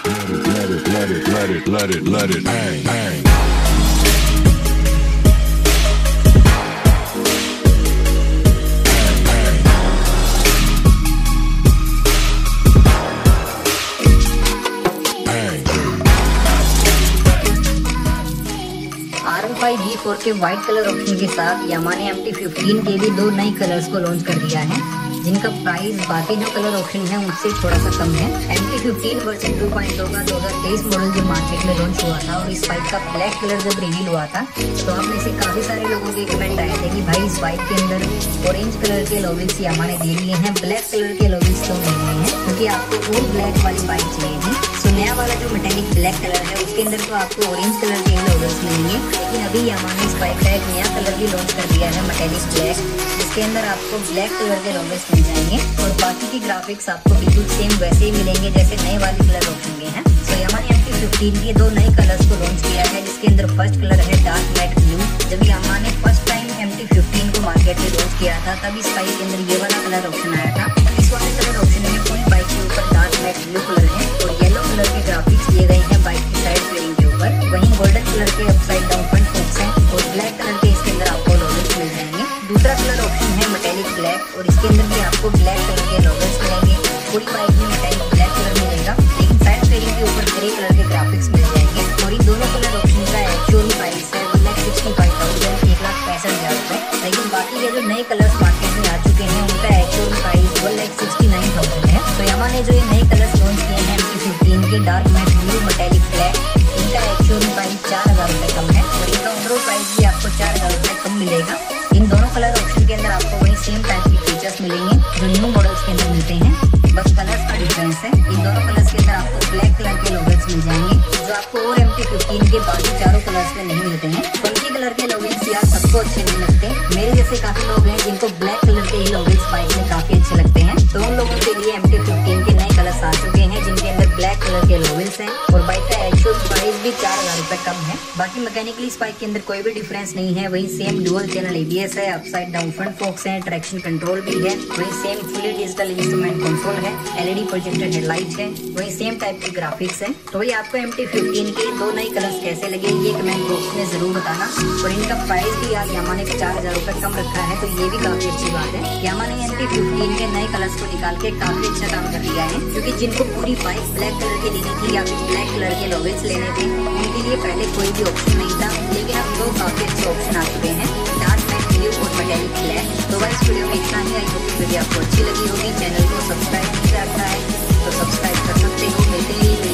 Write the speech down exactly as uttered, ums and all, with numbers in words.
Let it, let it, let it, let it, let it hang, hang. R one five G four के white colour option के साथ यामा ने M T fifteen के भी दो नए कलर्स को लॉन्च कर दिया है, जिनका प्राइस बाकी जो कलर ऑप्शन है उनसे थोड़ा सा कम है। M T fifteen version two point O का दो हज़ार तेईस मॉडल जब मार्केट में लॉन्च हुआ था और इस बाइक का ब्लैक कलर जब रिवील हुआ था तो आप में से काफी सारे लोगों के कमेंट आए थे कि भाई इस बाइक के अंदर ऑरेंज कलर के लॉविल्स यामा ने दे दिए हैं, ब्लैक कलर के लॉविल्स क्यों नहीं दिए हैं, क्योंकि आपको वो ब्लैक वाली बाइक चाहिए थी। सो नया वाला जो मेटेलिक ब्लैक कलर है उसके अंदर तो आपको ऑरेंज कलर के लॉविल्स मिलेंगे, लेकिन अभी यामा ने इस बाइक का एक नया कलर भी लॉन्च कर दिया है मेटेलिक ब्लैक, जिसके अंदर आपको ब्लैक कलर के लॉविल्स मिल जाएंगे और बाकी की ग्राफिक्स आपको बिल्कुल सेम वैसे ही मिलेंगे जैसे नए वाले कलर ऑप्शन के हैं। तो यामा ने एम टी फिफ्टीन के दो नए कलर्स को लॉन्च किया है, जिसके अंदर फर्स्ट कलर है डार्क मैट ब्लू। जब यामा ने first time M T fifteen को मार्केट में लॉन्च किया था तब इस बाइक के अंदर ये वाला कलर ऑप्शन आया था। इस वाले कलर ऑप्शन में पूरी बाइक के ऊपर डार्क मैट ब्लू कलर है और येलो कलर के ग्राफिक्स दिए गए हैं बाइक की साइड फेयरिंग के ऊपर। वहीं गोल्डन कलर के अपसाइड डाउन फ्रंट फोक्स हैं और ब्लैक कलर के इसके अंदर आपको लॉगोस मिल जाएंगे। दूसरा कलर ऑप्शन है मेटेलिक ब्लैक और इसके अंदर भी आपको ब्लैक कलर के लॉगोस मिलेंगे। पूरी बाइक में मेटेलिक ब्लैक कलर मिलेगा, लेकिन साइड फेयरिंग के ऊपर ग्रे कलर के ग्राफिक्स मिल जाएंगे। और इन दोनों कलर ऑप्शन का एक्चुअल प्राइस है one lakh sixty five thousand एक लाख पैंसठ हजार रुपए, लेकिन बाकी के जो नए कलर्स मार्केट में आ चुके हैं उनका actual price one lakh sixty nine thousand है। तो यामा ने जो ये नए कलर्स लॉन्च किए हैं एम टी फिफ्टीन के dark matte blue metallic black, इनका एक्चुअल प्राइस चार हजार रुपए कम है और इनका ओवरऑल प्राइस भी आपको चार हजार रुपए कम मिलेगा। इन दोनों कलर ऑप्शन के अंदर आपको वही सेम टाइप के फीचर्स मिलेंगे जो न्यू मॉडल्स के अंदर मिलते हैं, बस कलर्स का डिफरेंस है। इन दोनों कलर्स के अंदर आपको ब्लैक कलर के लॉगोस मिल जाएंगे जो आपको और एम टी फिफ्टीन के बाकी चारों कलर्स में नहीं मिलते हैं। फंकी कलर के लॉगोस यार सबको अच्छे नहीं लगते, मेरे जैसे काफी लोग हैं जिनको ब्लैक कलर के ही लॉगोस बाइक में काफी अच्छे लगते हैं, तो उन लोगों के लिए एम टी फिफ्टीन के नए कलर्स आ चुके हैं जिनके अंदर ब्लैक कलर के लॉगोस हैं और बाइक का एक्चुअल प्राइस भी चार हजार रुपए कम है। बाकी मैकेनिकली इस बाइक के अंदर कोई भी डिफरेंस नहीं है, वही same dual channel A B S है, अपसाइड डाउन फ्रंट फोक्स है, ट्रैक्शन कंट्रोल भी है, वही same fully digital instrument control है, L E D projected headlight है, वही सेम टाइप के ग्राफिक्स है। तो वही आपको एम टी फिफ्टीन के दो नए कलर्स कैसे लगे ये कमेंट बॉक्स में जरूर बताना। और इनका प्राइस भी यार यामा ने चार हजार रुपए कम रखा है, तो ये भी काफी अच्छी बात है। यामा ने एम टी फिफ्टीन के नए कलर्स को निकाल के काफी अच्छा काम कर दिया है, क्योंकि जिनको पूरी बाइक ब्लैक कलर की लेनी थी या फिर ब्लैक कलर के लॉगोस लेने थे उनके लिए पहले कोई भी ऑप्शन नहीं था, लेकिन अब दो काफी अच्छे ऑप्शन आ चुके हैं, डार्क मैट ब्लू और मेटेलिक ब्लैक। तो भाई इस वीडियो में इतना ही, आई होप वीडियो आपको अच्छी लगी होगी। चैनल को सब्सक्राइब नहीं करता है तो सब्सक्राइब कर सकते हो। मिलते हैं